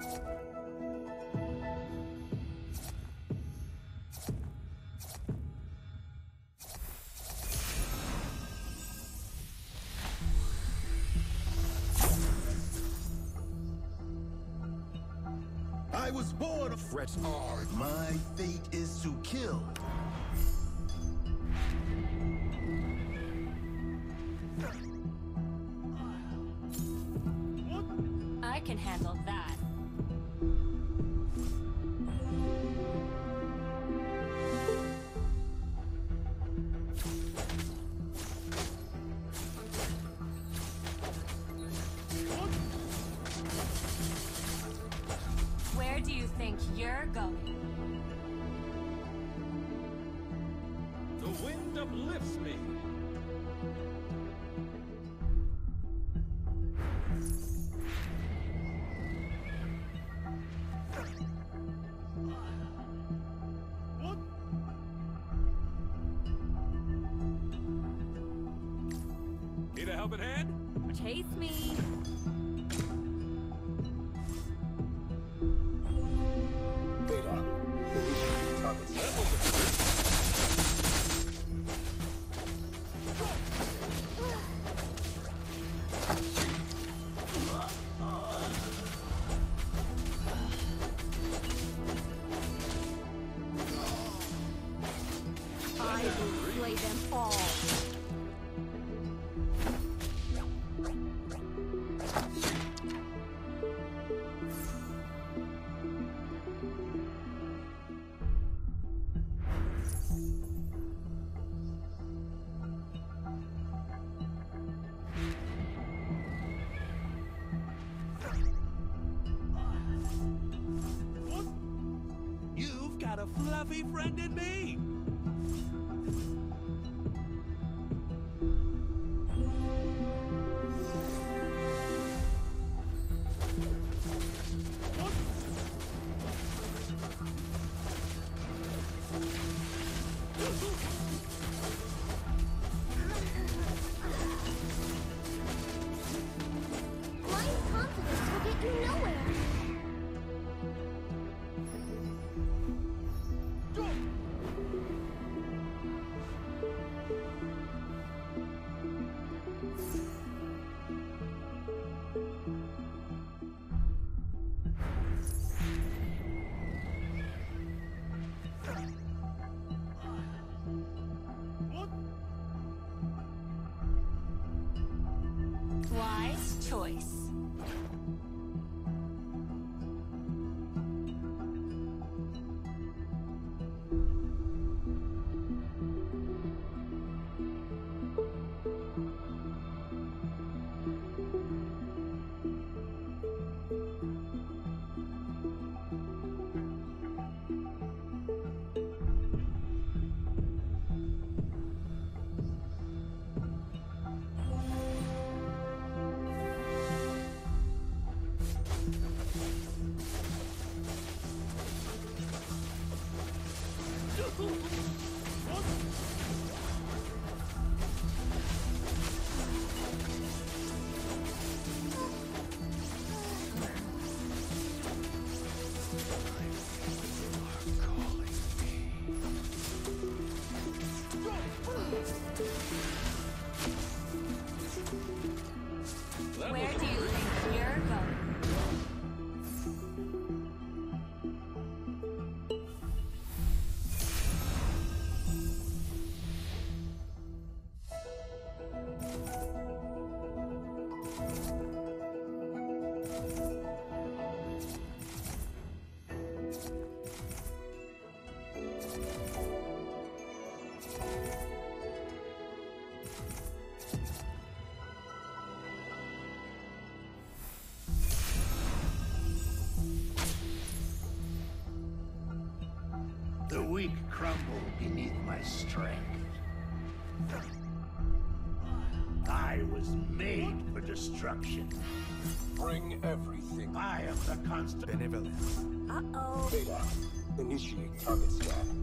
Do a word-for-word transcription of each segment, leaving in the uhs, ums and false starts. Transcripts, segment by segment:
I was born of threats are. My fate is to kill. I can handle that. Where do you think you're going? The wind uplifts me. Need a helping hand? Chase me. Beta. I will slay them all. You've got a fluffy friend in me. Blind confidence will get you nowhere. Wise choice. Where do you think you're going? The weak crumble beneath my strength. I was made for destruction. Bring everything. I am the constant benevolence. Uh-oh. Beta, initiate target scan.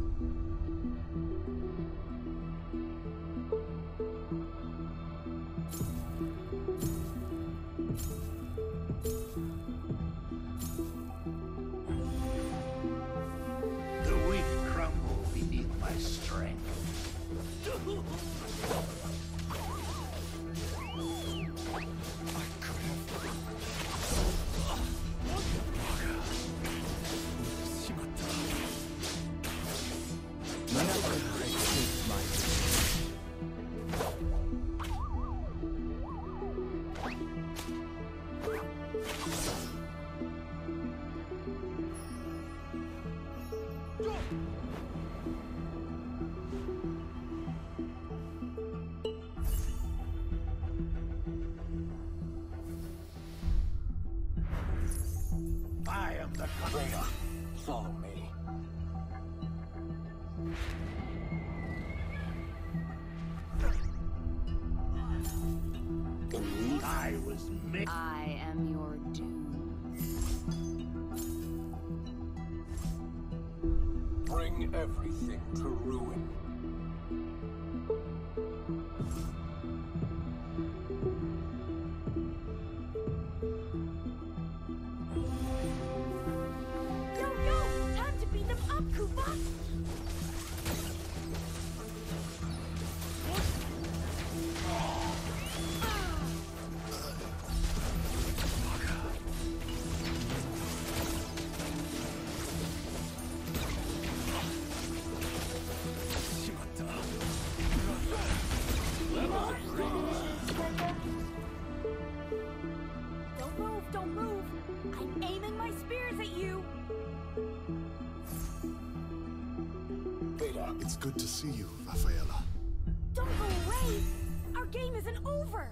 I am the Reyna, follow me. In I was made. I am your doom. Bring everything to ruin. Yo, yo! Time to beat them up, Koopa! Don't move, don't move! I'm aiming my spears at you! Beta, It's good to see you, Rafaela. Don't go away! Our game isn't over!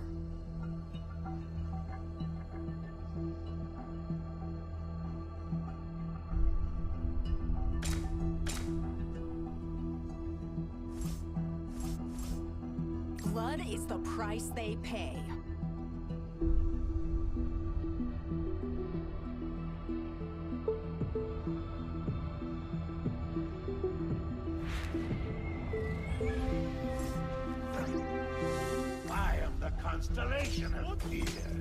Blood is the price they pay. I am the constellation of fear.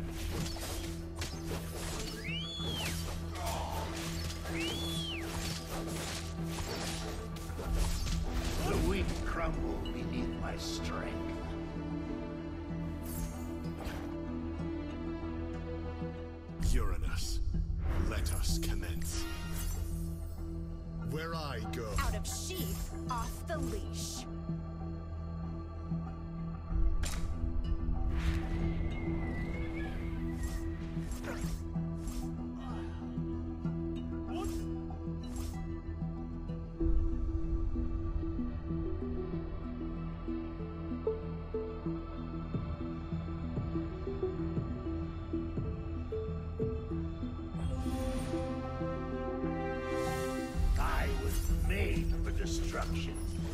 The weak crumble beneath my strength. Uranus, let us commence. Where I go. Out of sheath, off the leash. I was made for destruction.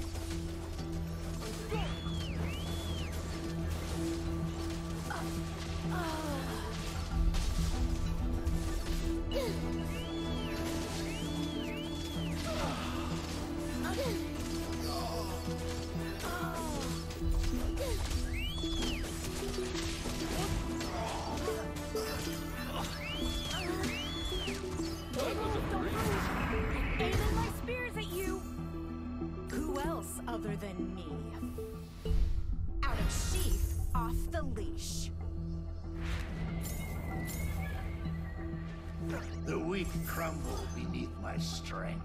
Aiming my spears at you! Who else other than me? Out of sheath, off the leash. The weak crumble beneath my strength.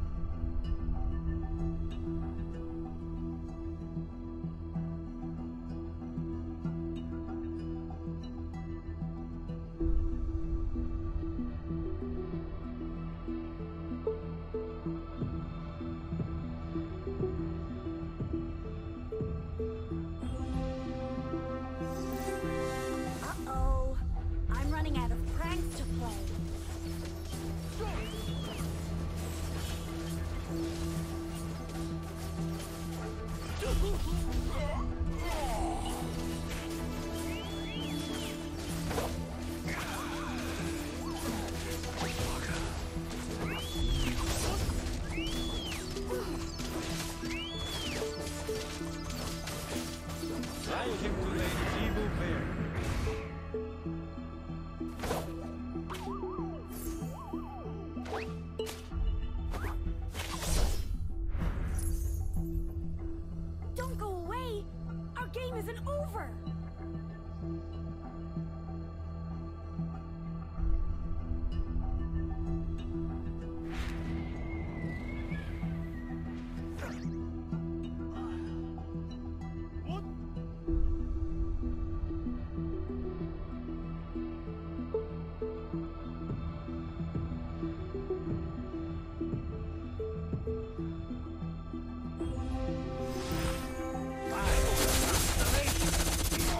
Uh-oh. I'm running out of pranks to play. I came to lay evil bare. Don't go away! Our game isn't over! I am the constellation of fear.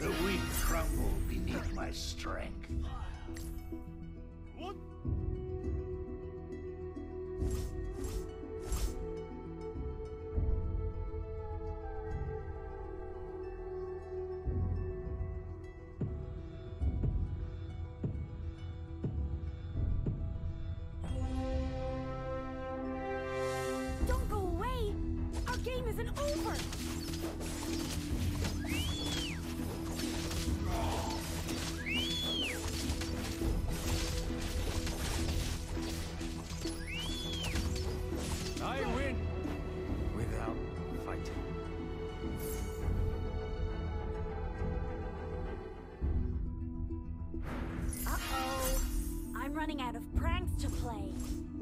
The weak crumble beneath my strength. What? Don't go away! Our game isn't over! I win without fighting. Uh-oh. I'm running out of pranks to play.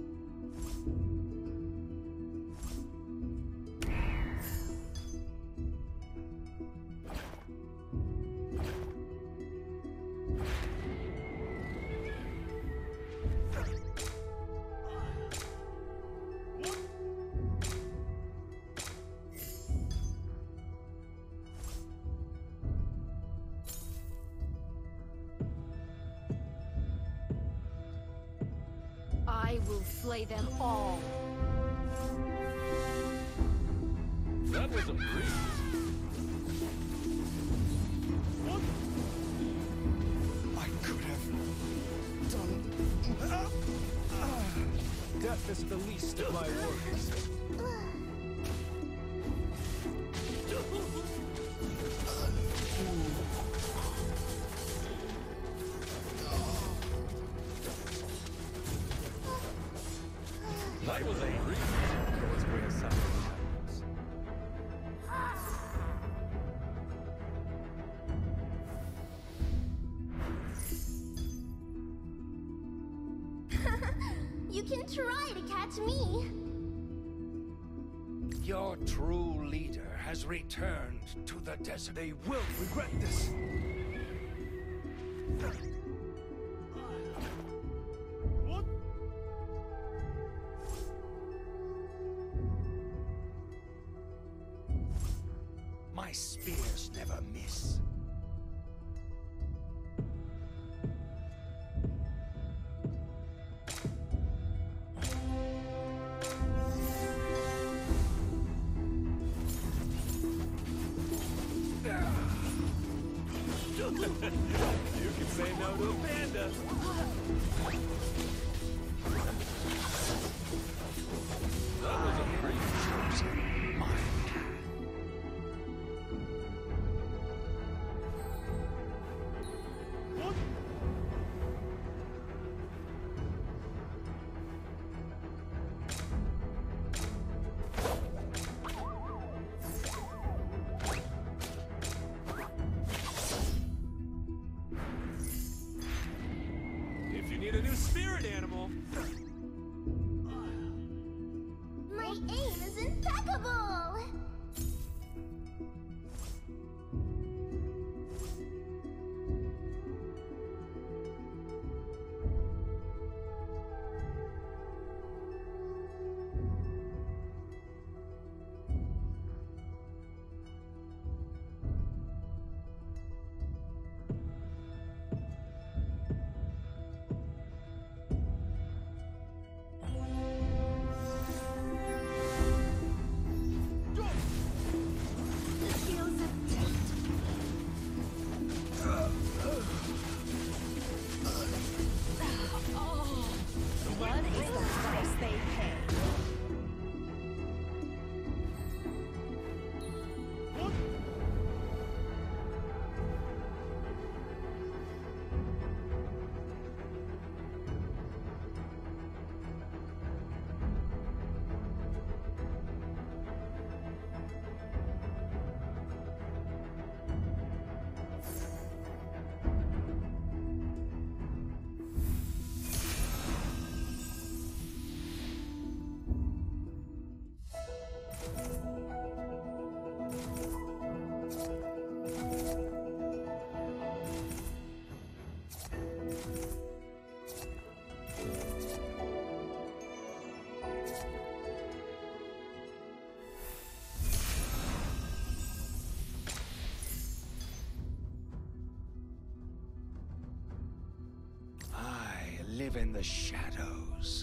I will slay them all. That was a breeze. What? I could have done. Death is the least of my worries. That was a breeze. That was where something happens. You can try to catch me. Your true leader has returned to the desert. They will regret this. What? My spears never miss. You can say no to a panda. That was a breeze. My What? If you need a new spirit animal, My aim is impeccable. live in the shadows.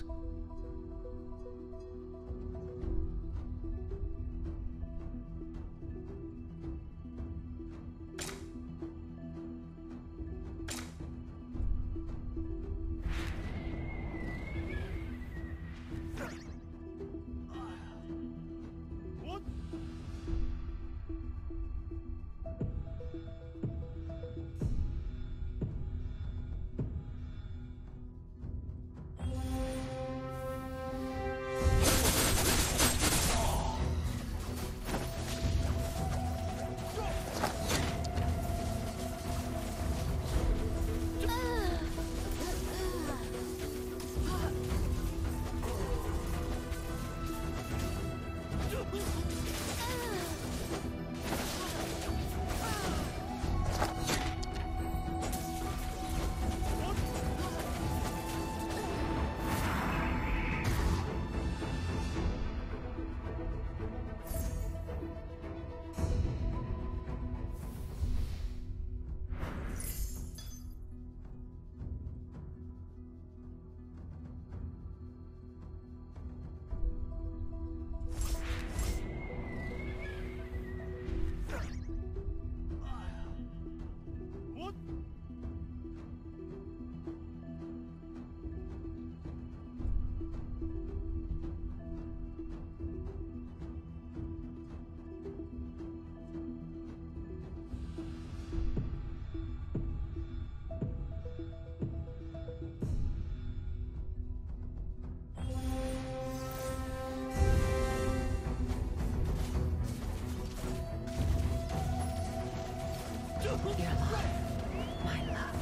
Your love, my love.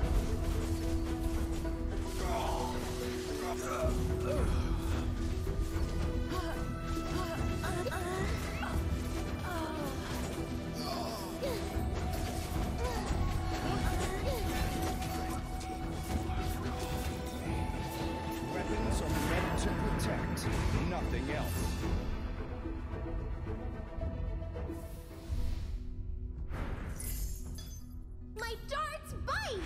Weapons are meant to protect, nothing else. My darts bite!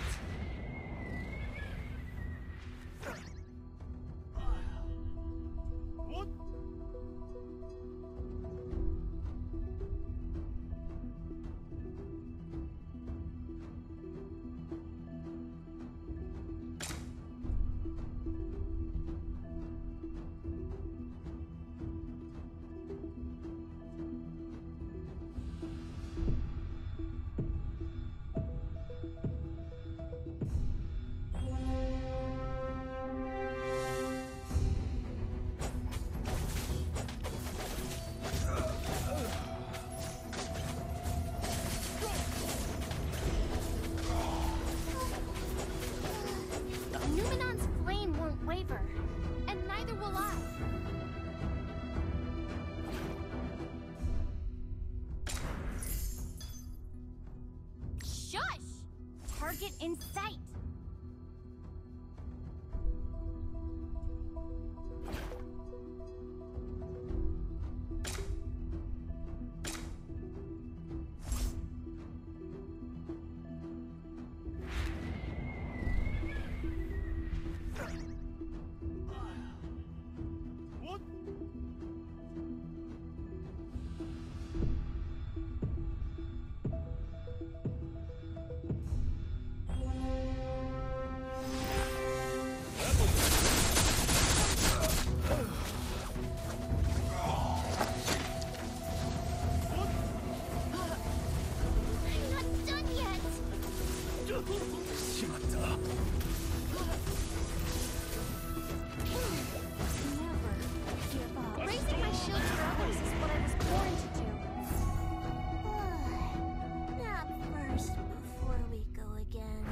Numenon's flame won't waver, and neither will I. Shush! Target in sight. Raising my shield for others is what I was born to do. Not first before we go again.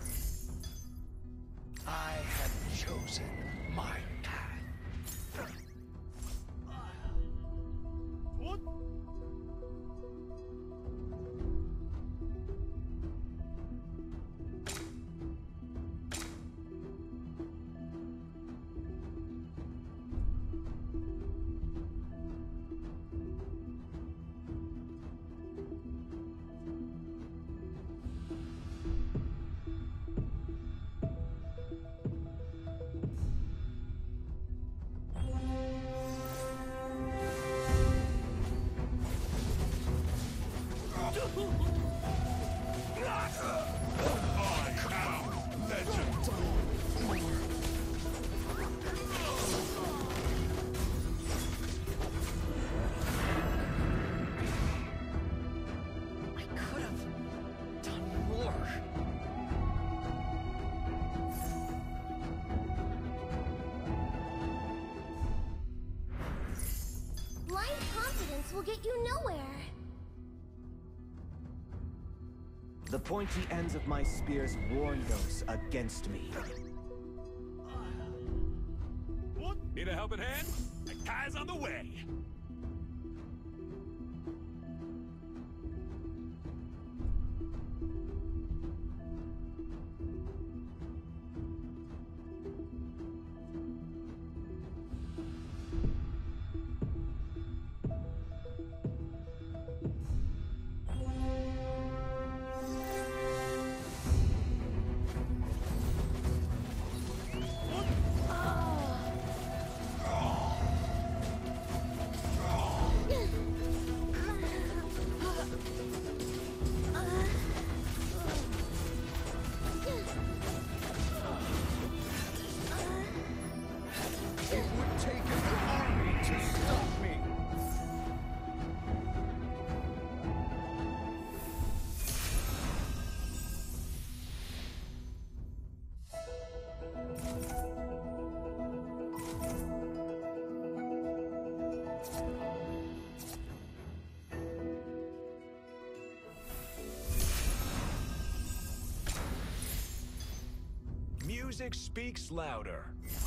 I have chosen my path. What? will get you nowhere. The pointy ends of my spears warn those against me. What? Need a helping hand? A guy's on the way. It would take an army to stop me. Music speaks louder.